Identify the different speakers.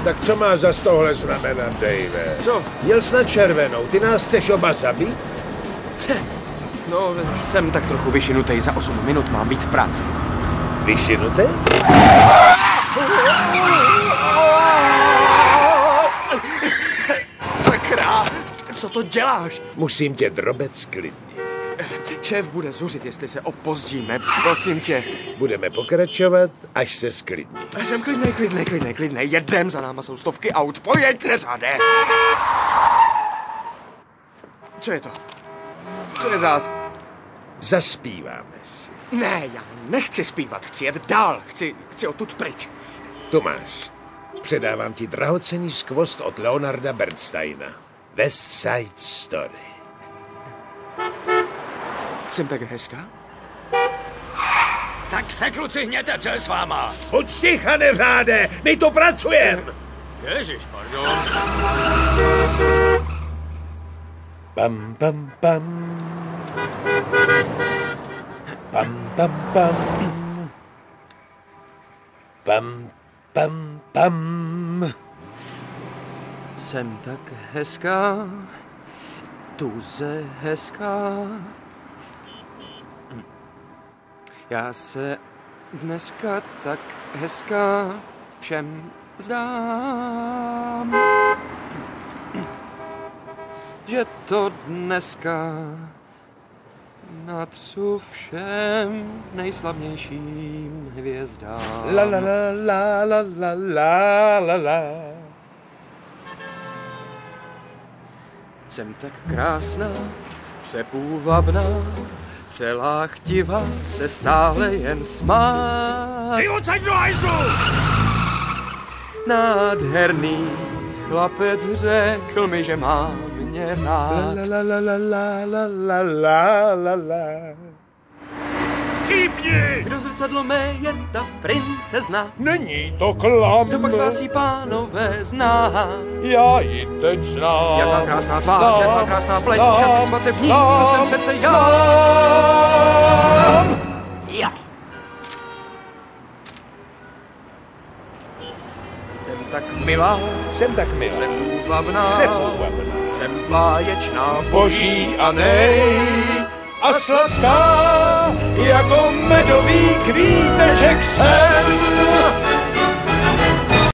Speaker 1: Tak co má za tohle znamenat, Dave?
Speaker 2: Co?
Speaker 1: Jel jsi na červenou, ty nás chceš oba zabít?
Speaker 2: No, jsem tak trochu vyšinutej, za 8 minut mám být v práci.
Speaker 1: Vyšinutý?
Speaker 2: Sakra! Co to děláš?
Speaker 1: Musím tě drobec sklidnit.
Speaker 2: Šéf bude zuřit, jestli se opozdíme. Prosím tě.
Speaker 1: Budeme pokračovat, až se sklidní.
Speaker 2: Já jsem klidnej. Jedem, za náma jsou stovky aut. Pojeď, neřade. Co je to? Co je zás?
Speaker 1: Zaspíváme si.
Speaker 2: Ne, já nechci zpívat, chci jet dál. Chci odtud pryč.
Speaker 1: Tomáš, předávám ti drahocenný skvost od Leonarda Bernsteina. West Side Story.
Speaker 2: Jsem tak hezká?
Speaker 3: Tak se, kluci, hněte, co je s váma?
Speaker 1: Buď ticha, neřáde, my tu pracujeme.
Speaker 3: Ježiš, pardon.
Speaker 1: Pam, pam, pam. Pam, pam, pam. Pam, pam, pam.
Speaker 2: Jsem tak hezká, tuze hezká. Já se dneska tak hezká všem zdám, že to dneska natřu všem nejslavnějším hvězdám.
Speaker 1: La la la la la la la la la.
Speaker 2: Jsem tak krásná, přepůvabná, celá chtivá se stále jen smát.
Speaker 3: Ty odsaď do hajzlu!
Speaker 2: Nádherný chlapec řekl mi, že má mě rád.
Speaker 1: La la la la la la la la la.
Speaker 3: Cípni!
Speaker 2: Kdo zrcadlo mé je ta princezna,
Speaker 1: Není to klam.
Speaker 2: kdo pak z vás jí pánové zná.
Speaker 1: Já ji teď znám.
Speaker 2: Jaká krásná tvář, jaká krásná pleť, šaty svatební, to jsem přece já. Já. Jsem tak milá,
Speaker 1: Jsem tak milá.
Speaker 2: přepůvabná, jsem báječná,
Speaker 1: Boží a nej. A sladká jako medový kvíteček jsem.